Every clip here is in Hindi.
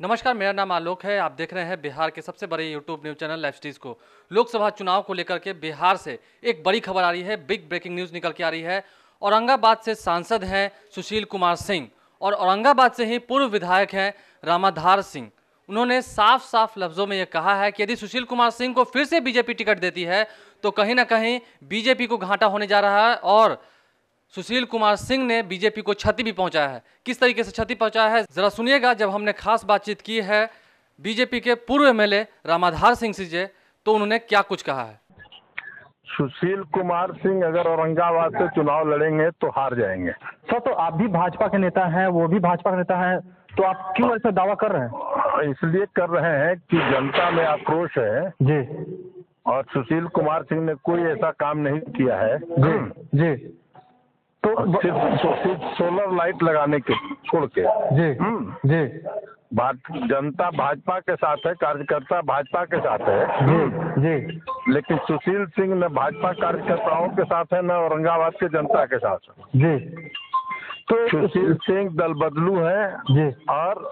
नमस्कार, मेरा नाम आलोक है। आप देख रहे हैं बिहार के सबसे बड़े यूट्यूब न्यूज़ चैनल लाइव स्ट्रीज को। लोकसभा चुनाव को लेकर के बिहार से एक बड़ी खबर आ रही है, बिग ब्रेकिंग न्यूज़ निकल के आ रही है। औरंगाबाद से सांसद हैं सुशील कुमार सिंह और औरंगाबाद से ही पूर्व विधायक हैं रामाधार सिंह। उन्होंने साफ साफ लफ्ज़ों में ये कहा है कि यदि सुशील कुमार सिंह को फिर से बीजेपी टिकट देती है तो कहीं ना कहीं बीजेपी को घाटा होने जा रहा है और सुशील कुमार सिंह ने बीजेपी को क्षति भी पहुंचाया है। किस तरीके से क्षति पहुंचाया है जरा सुनिएगा। जब हमने खास बातचीत की है बीजेपी के पूर्व एमएलए रामाधार सिंह से तो उन्होंने क्या कुछ कहा है। सुशील कुमार सिंह अगर औरंगाबाद से चुनाव लड़ेंगे तो हार जाएंगे। सर, तो आप भी भाजपा के नेता हैं, वो भी भाजपा के नेता हैं, तो आप क्यों ऐसा दावा कर रहे हैं? इसलिए कर रहे हैं कि जनता में आक्रोश है जी। और सुशील कुमार सिंह ने कोई ऐसा काम नहीं किया है जी जी। तो सिर्फ सोलर लाइट लगाने के छोड़ के। जी जी। जनता भाजपा के साथ है, कार्यकर्ता भाजपा के साथ है। जी जी। लेकिन सुशील सिंह न भाजपा कार्यकर्ताओं के साथ है न औरंगाबाद के जनता के साथ है। जी। तो सुशील सिंह दल बदलू है जी। और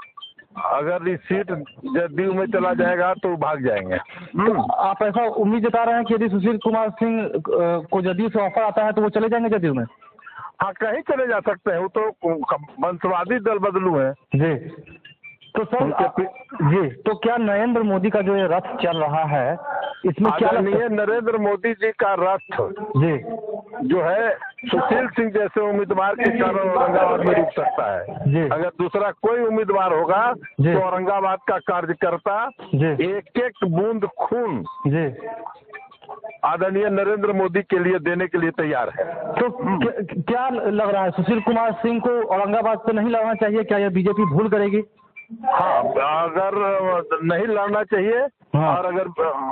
अगर इस सीट जदयू में चला जाएगा तो भाग जाएंगे। तो आप ऐसा उम्मीद जता रहे हैं कि यदि सुशील कुमार सिंह को जदयू से ऑफर आता है तो वो चले जाएंगे जदयू में? हाँ, कहीं चले जा सकते हैं, वो तो वंशवादी दल बदलू है। जी। तो सर जी, तो क्या नरेंद्र मोदी का जो ये रथ चल रहा है इसमें क्या नहीं है? नरेंद्र मोदी जी का रथ जी जो है सुशील सिंह जैसे उम्मीदवार के कारण औरंगाबाद में रुक सकता है जी। अगर दूसरा कोई उम्मीदवार होगा तो औरंगाबाद का कार्यकर्ता एक एक बूंद खून जी आदरणीय नरेंद्र मोदी के लिए देने के लिए तैयार है। तो क्या लग रहा है सुशील कुमार सिंह को औरंगाबाद से नहीं लड़ना चाहिए? क्या यह बीजेपी भूल करेगी? हाँ, अगर नहीं लड़ना चाहिए। हाँ। और अगर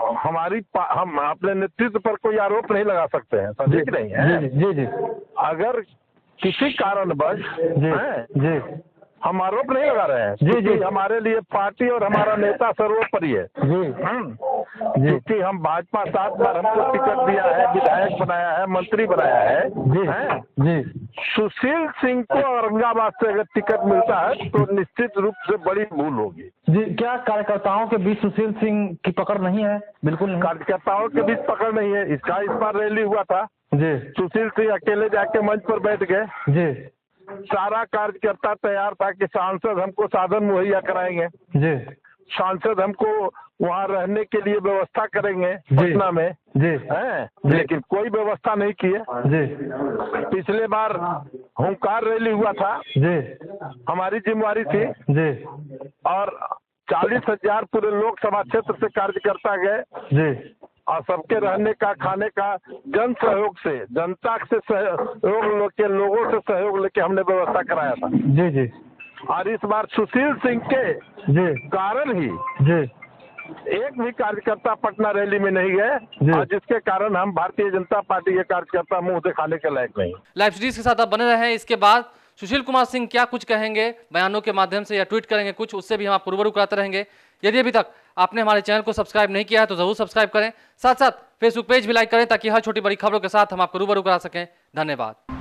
हम अपने नेतृत्व पर कोई आरोप नहीं लगा सकते हैं, समझे कि नहीं है? जी जी जी। अगर किसी कारणवश जी हम आरोप नहीं लगा रहे हैं जी जी। हमारे लिए पार्टी और हमारा नेता सर्वोपरि है जी क्योंकि हम भाजपा 7 बार हमको टिकट दिया है, विधायक बनाया है, मंत्री बनाया है जी। सुशील सिंह को औरंगाबाद से अगर टिकट मिलता है तो निश्चित रूप से बड़ी भूल होगी। जी। क्या कार्यकर्ताओं के बीच सुशील सिंह की पकड़ नहीं है? बिल्कुल नहीं। कार्यकर्ताओं के बीच पकड़ नहीं है। इस बार रैली हुआ था जी, सुशील सिंह अकेले जाके मंच पर बैठ गए जी। सारा कार्यकर्ता तैयार था कि सांसद हमको साधन मुहैया कराएंगे जी, सांसद हमको वहाँ रहने के लिए व्यवस्था करेंगे पटना में जी है, लेकिन कोई व्यवस्था नहीं की है जी। पिछले बार हुंकार रैली हुआ था जी, हमारी जिम्मेवारी थी जी और 40,000 पूरे लोकसभा क्षेत्र से कार्यकर्ता गए जी और सबके रहने का, खाने का जन सहयोग से, जनता से सहयोग के लोगों से सहयोग लेके हमने व्यवस्था कराया था जी जी। और इस बार सुशील सिंह के जी कारण ही जी एक भी कार्यकर्ता पटना रैली में नहीं गए और जिसके कारण हम भारतीय जनता पार्टी के कार्यकर्ता मुंह दिखाने के लायक नहीं। लाइव सीरीज के साथ आप बने रहे। इसके बाद सुशील कुमार सिंह क्या कुछ कहेंगे बयानों के माध्यम से या ट्वीट करेंगे कुछ, उससे भी हम आपको रूबरू कराते रहेंगे। यदि अभी तक आपने हमारे चैनल को सब्सक्राइब नहीं किया है तो जरूर सब्सक्राइब करें, साथ साथ फेसबुक पेज भी लाइक करें ताकि हर छोटी बड़ी खबरों के साथ हम आपको रूबरू करा सकें। धन्यवाद।